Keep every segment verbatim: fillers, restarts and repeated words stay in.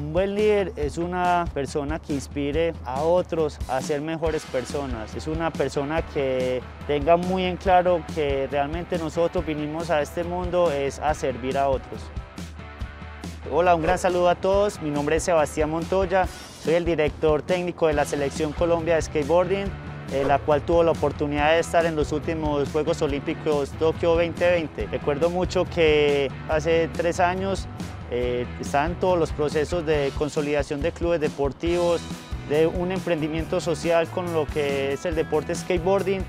Un buen líder es una persona que inspire a otros a ser mejores personas. Es una persona que tenga muy en claro que realmente nosotros vinimos a este mundo es a servir a otros. Hola, un gran saludo a todos. Mi nombre es Sebastián Montoya. Soy el director técnico de la Selección Colombia de Skateboarding, eh, la cual tuvo la oportunidad de estar en los últimos Juegos Olímpicos Tokio veinte veinte. Recuerdo mucho que hace tres años Eh, estaban todos los procesos de consolidación de clubes deportivos, de un emprendimiento social con lo que es el deporte skateboarding.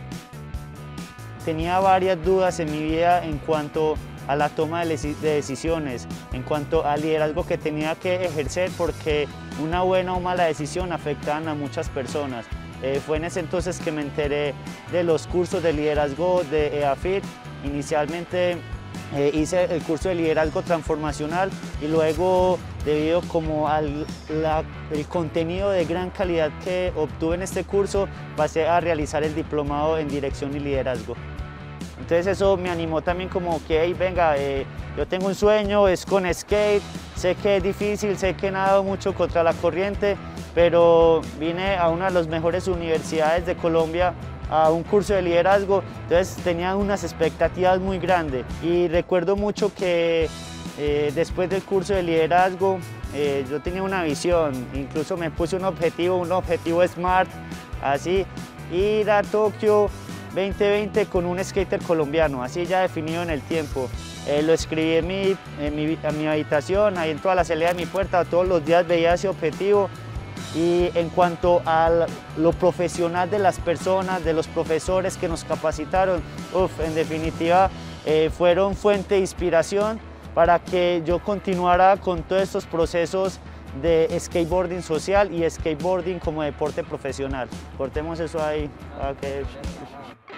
Tenía varias dudas en mi vida en cuanto a la toma de decisiones, en cuanto al liderazgo que tenía que ejercer, porque una buena o mala decisión afectaban a muchas personas. Eh, fue en ese entonces que me enteré de los cursos de liderazgo de E A F I T. Inicialmente Eh, hice el curso de liderazgo transformacional y luego, debido como al la, el contenido de gran calidad que obtuve en este curso, pasé a realizar el diplomado en dirección y liderazgo. Entonces eso me animó también como que, hey, venga, eh, yo tengo un sueño, es con skate, sé que es difícil, sé que he nadado mucho contra la corriente, pero vine a una de las mejores universidades de Colombia a un curso de liderazgo, entonces tenía unas expectativas muy grandes y recuerdo mucho que eh, después del curso de liderazgo eh, yo tenía una visión, incluso me puse un objetivo, un objetivo SMART, así, ir a Tokio veinte veinte con un skater colombiano, así ya definido en el tiempo. Eh, lo escribí en mi, en, mi, en mi habitación, ahí en toda la salida de mi puerta, todos los días veía ese objetivo. Y en cuanto a lo profesional de las personas, de los profesores que nos capacitaron, uf, en definitiva eh, fueron fuente de inspiración para que yo continuara con todos estos procesos de skateboarding social y skateboarding como deporte profesional. Cortemos eso ahí. Okay.